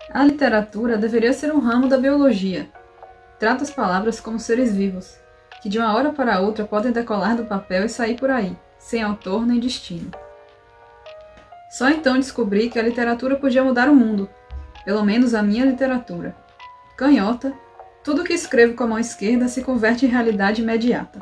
A literatura deveria ser um ramo da biologia. Trata as palavras como seres vivos, que de uma hora para outra podem decolar do papel e sair por aí, sem autor nem destino. Só então descobri que a literatura podia mudar o mundo, pelo menos a minha literatura. Canhota, tudo que escrevo com a mão esquerda se converte em realidade imediata.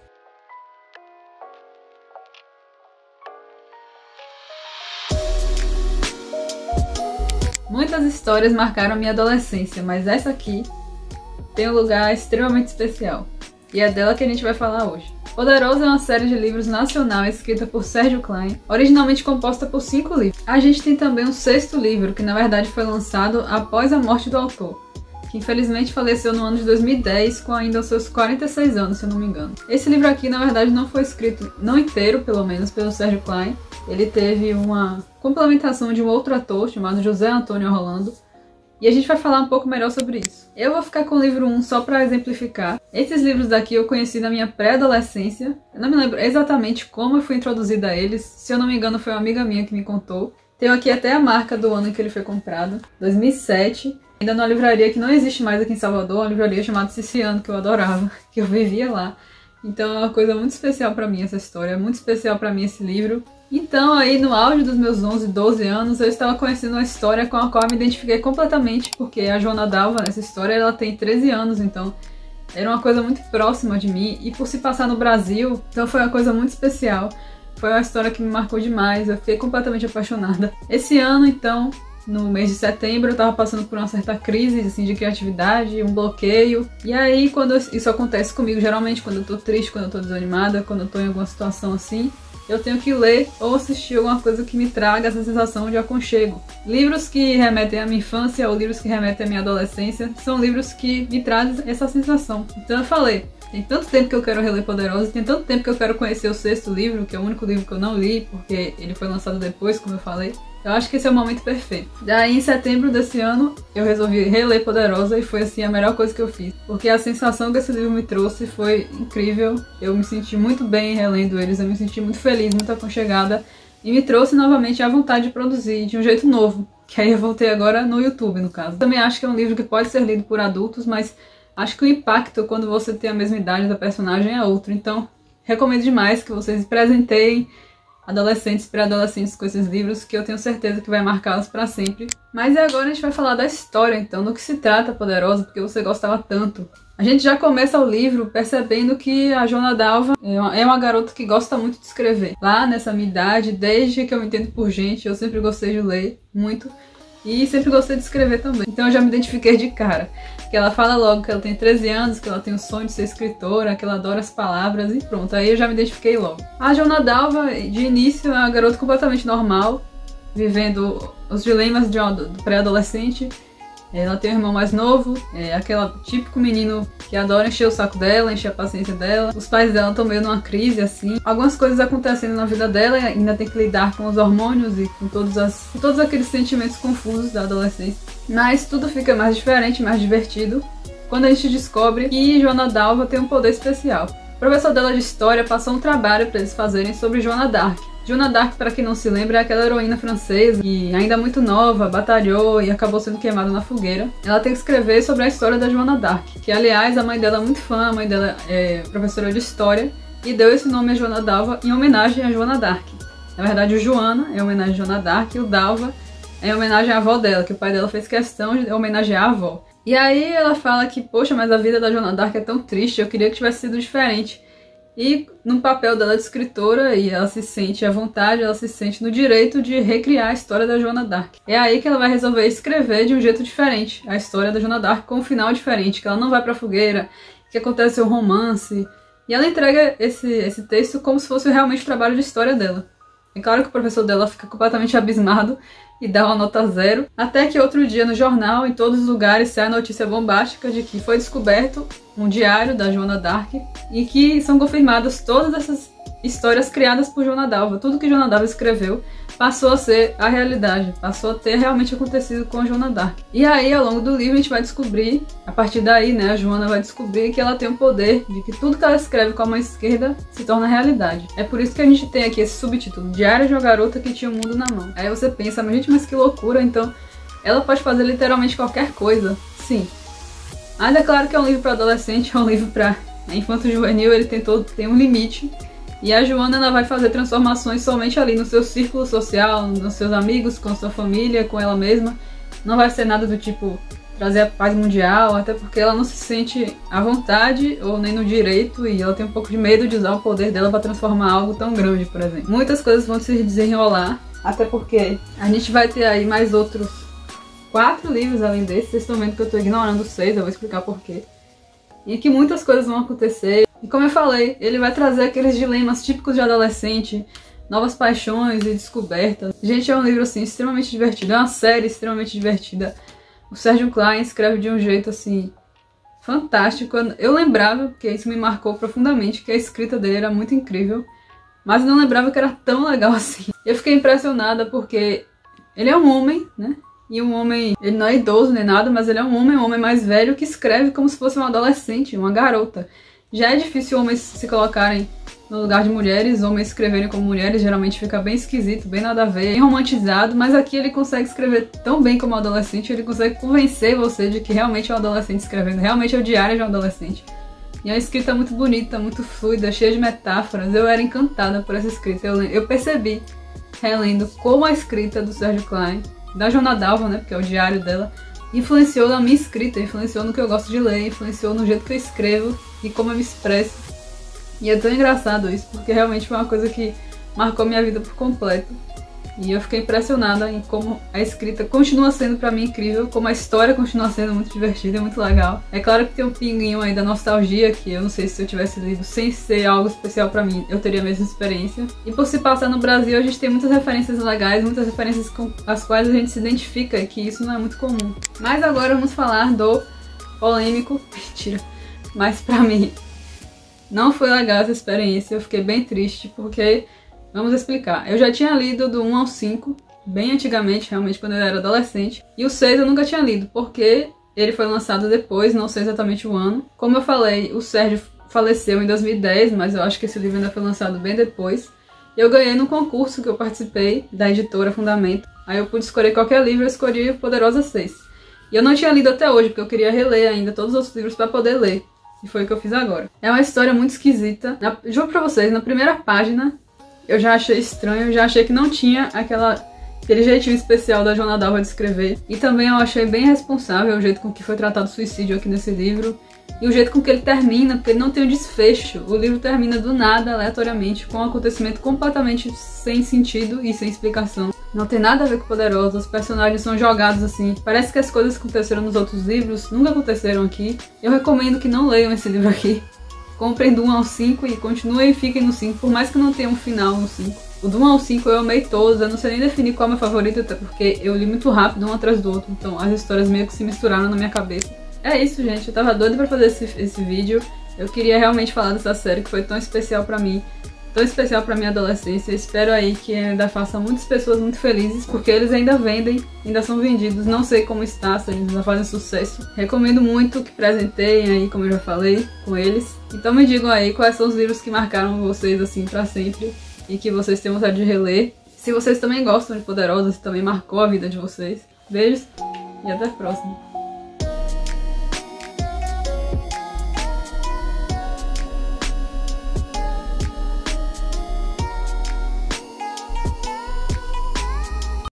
Muitas histórias marcaram minha adolescência, mas essa aqui tem um lugar extremamente especial. E é dela que a gente vai falar hoje. Poderoso é uma série de livros nacional escrita por Sérgio Klein, originalmente composta por 5 livros. A gente tem também um 6º livro, que na verdade foi lançado após a morte do autor, que infelizmente faleceu no ano de 2010, com ainda os seus 46 anos, se eu não me engano. Esse livro aqui, na verdade, não foi escrito, não inteiro, pelo menos, pelo Sérgio Klein. Ele teve uma complementação de um outro ator, chamado José Antônio Rolando, e a gente vai falar um pouco melhor sobre isso. Eu vou ficar com o livro 1 só para exemplificar. Esses livros daqui eu conheci na minha pré-adolescência. Eu não me lembro exatamente como eu fui introduzida a eles. Se eu não me engano, foi uma amiga minha que me contou. Tenho aqui até a marca do ano em que ele foi comprado, 2007. Ainda numa livraria que não existe mais aqui em Salvador, uma livraria chamada Ciciano, que eu adorava, que eu vivia lá. Então é uma coisa muito especial para mim essa história, é muito especial para mim esse livro. Então aí no auge dos meus 11, 12 anos, eu estava conhecendo uma história com a qual eu me identifiquei completamente, porque a Joana Dalva nessa história ela tem 13 anos, então era uma coisa muito próxima de mim, e por se passar no Brasil, então foi uma coisa muito especial. Foi uma história que me marcou demais, eu fiquei completamente apaixonada. Esse ano, então, no mês de setembro, eu tava passando por uma certa crise assim, de criatividade, um bloqueio. E aí, quando isso acontece comigo, geralmente quando eu tô triste, quando eu tô desanimada, quando eu tô em alguma situação assim, eu tenho que ler ou assistir alguma coisa que me traga essa sensação de aconchego. Livros que remetem à minha infância ou livros que remetem à minha adolescência são livros que me trazem essa sensação. Então eu falei, tem tanto tempo que eu quero reler Poderosa, tem tanto tempo que eu quero conhecer o 6º livro, que é o único livro que eu não li, porque ele foi lançado depois, como eu falei. Eu acho que esse é o momento perfeito. Daí, em setembro desse ano, eu resolvi reler Poderosa e foi, assim, a melhor coisa que eu fiz. Porque a sensação que esse livro me trouxe foi incrível. Eu me senti muito bem relendo eles, eu me senti muito feliz, muito aconchegada. E me trouxe novamente a vontade de produzir de um jeito novo. Que aí eu voltei agora no YouTube, no caso. Também acho que é um livro que pode ser lido por adultos, mas acho que o impacto quando você tem a mesma idade da personagem é outro. Então, recomendo demais que vocês presenteiem adolescentes e pré-adolescentes com esses livros, que eu tenho certeza que vai marcá-los para sempre. Mas agora a gente vai falar da história, então, do que se trata Poderosa, porque você gostava tanto. A gente já começa o livro percebendo que a Joana Dalva é uma garota que gosta muito de escrever. Lá nessa minha idade, desde que eu me entendo por gente, eu sempre gostei de ler muito. E sempre gostei de escrever também. Então eu já me identifiquei de cara. Que ela fala logo que ela tem 13 anos, que ela tem o sonho de ser escritora, que ela adora as palavras e pronto. Aí eu já me identifiquei logo. A Joana Dalva, de início, é uma garota completamente normal, vivendo os dilemas do pré-adolescente. Ela tem um irmão mais novo, aquele típico menino que adora encher o saco dela, encher a paciência dela. Os pais dela estão meio numa crise, assim. Algumas coisas acontecendo na vida dela e ainda tem que lidar com os hormônios e com todos aqueles sentimentos confusos da adolescência. Mas tudo fica mais diferente, mais divertido, quando a gente descobre que Joana Dalva tem um poder especial. O professor dela de história passou um trabalho para eles fazerem sobre Joana d'Arc. Joana d'Arc, para quem não se lembra, é aquela heroína francesa que, ainda muito nova, batalhou e acabou sendo queimada na fogueira. Ela tem que escrever sobre a história da Joana d'Arc, que, aliás, a mãe dela é muito fã, a mãe dela é professora de história, e deu esse nome a Joana Dalva em homenagem a Joana d'Arc. Na verdade, o Joana é homenagem a Joana d'Arc e o Dalva é homenagem à avó dela, que o pai dela fez questão de homenagear a avó. E aí ela fala que, poxa, mas a vida da Joana d'Arc é tão triste, eu queria que tivesse sido diferente. E no papel dela de escritora, e ela se sente à vontade, ela se sente no direito de recriar a história da Joana d'Arc. É aí que ela vai resolver escrever de um jeito diferente a história da Joana d'Arc, com um final diferente, que ela não vai pra fogueira, que acontece um romance. E ela entrega esse texto como se fosse realmente o trabalho de história dela. É claro que o professor dela fica completamente abismado e dá uma nota 0, até que outro dia no jornal, em todos os lugares, sai a notícia bombástica de que foi descoberto um diário da Joana d'Arc e que são confirmadas todas essas histórias criadas por Joana Dalva. Tudo que Joana Dalva escreveu passou a ser a realidade, passou a ter realmente acontecido com a Joana d'Arc. E aí, ao longo do livro, a gente vai descobrir, a partir daí, né, a Joana vai descobrir que ela tem o poder de que tudo que ela escreve com a mão esquerda se torna realidade. É por isso que a gente tem aqui esse subtítulo, Diário de uma Garota que tinha o mundo na mão. Aí você pensa, mas gente, mas que loucura, então ela pode fazer literalmente qualquer coisa, sim. Mas é claro que é um livro para adolescente, é um livro para infanto-juvenil, ele tem um limite. E a Joana, ela vai fazer transformações somente ali no seu círculo social, nos seus amigos, com sua família, com ela mesma. Não vai ser nada do tipo trazer a paz mundial, até porque ela não se sente à vontade ou nem no direito, e ela tem um pouco de medo de usar o poder dela para transformar algo tão grande, por exemplo. Muitas coisas vão se desenrolar, até porque a gente vai ter aí mais outros 4 livros além desse. Vocês estão vendo que eu estou ignorando 6, eu vou explicar porquê. E que muitas coisas vão acontecer. E como eu falei, ele vai trazer aqueles dilemas típicos de adolescente, novas paixões e descobertas. Gente, é um livro assim extremamente divertido, é uma série extremamente divertida. O Sérgio Klein escreve de um jeito assim fantástico. Eu lembrava, porque isso me marcou profundamente, que a escrita dele era muito incrível, mas eu não lembrava que era tão legal assim. Eu fiquei impressionada porque ele é um homem, né? E um homem, ele não é idoso nem nada, mas ele é um homem mais velho que escreve como se fosse um adolescente, uma garota. Já é difícil homens se colocarem no lugar de mulheres, homens escreverem como mulheres, geralmente fica bem esquisito, bem nada a ver, bem romantizado, mas aqui ele consegue escrever tão bem como um adolescente, ele consegue convencer você de que realmente é um adolescente escrevendo, realmente é o diário de um adolescente. E é uma escrita muito bonita, muito fluida, cheia de metáforas. Eu era encantada por essa escrita, eu percebi, relendo, como a escrita do Sérgio Klein, da Joana Dalva, né, porque é o diário dela, influenciou na minha escrita, influenciou no que eu gosto de ler, influenciou no jeito que eu escrevo e como eu me expresso. E é tão engraçado isso, porque realmente foi uma coisa que marcou minha vida por completo. E eu fiquei impressionada em como a escrita continua sendo pra mim incrível, como a história continua sendo muito divertida e muito legal. É claro que tem um pinguinho aí da nostalgia, que eu não sei se eu tivesse lido sem ser algo especial pra mim, eu teria a mesma experiência. E por se passar no Brasil, a gente tem muitas referências legais, muitas referências com as quais a gente se identifica, e que isso não é muito comum. Mas agora vamos falar do polêmico, mentira, mas pra mim não foi legal essa experiência, eu fiquei bem triste, porque... Vamos explicar. Eu já tinha lido do 1 ao 5, bem antigamente, realmente, quando eu era adolescente. E o 6 eu nunca tinha lido, porque ele foi lançado depois, não sei exatamente o ano. Como eu falei, o Sérgio faleceu em 2010, mas eu acho que esse livro ainda foi lançado bem depois. Eu ganhei no concurso que eu participei, da editora Fundamento. Aí eu pude escolher qualquer livro, eu escolhi o Poderosa 6. E eu não tinha lido até hoje, porque eu queria reler ainda todos os outros livros para poder ler. E foi o que eu fiz agora. É uma história muito esquisita. Juro pra vocês, na primeira página... eu já achei estranho, já achei que não tinha aquele jeitinho especial da Joana Dalva de escrever. E também eu achei bem responsável o jeito com que foi tratado o suicídio aqui nesse livro. E o jeito com que ele termina, porque ele não tem um desfecho. O livro termina do nada, aleatoriamente, com um acontecimento completamente sem sentido e sem explicação. Não tem nada a ver com Poderosa, os personagens são jogados assim. Parece que as coisas que aconteceram nos outros livros nunca aconteceram aqui. Eu recomendo que não leiam esse livro aqui. Comprem do 1 ao 5 e continuem e fiquem no 5, por mais que não tenha um final no 5. O do 1 ao 5 eu amei todos, eu não sei nem definir qual é o meu favorito, até porque eu li muito rápido um atrás do outro, então as histórias meio que se misturaram na minha cabeça. É isso, gente, eu tava doida pra fazer esse vídeo. Eu queria realmente falar dessa série que foi tão especial pra mim, tão especial pra minha adolescência. Eu espero aí que ainda faça muitas pessoas muito felizes, porque eles ainda vendem, ainda são vendidos. Não sei como está, se eles ainda fazem sucesso. Recomendo muito que presenteiem aí, como eu já falei, com eles. Então me digam aí quais são os livros que marcaram vocês assim pra sempre e que vocês têm vontade de reler. Se vocês também gostam de Poderosa, se também marcou a vida de vocês. Beijos e até a próxima.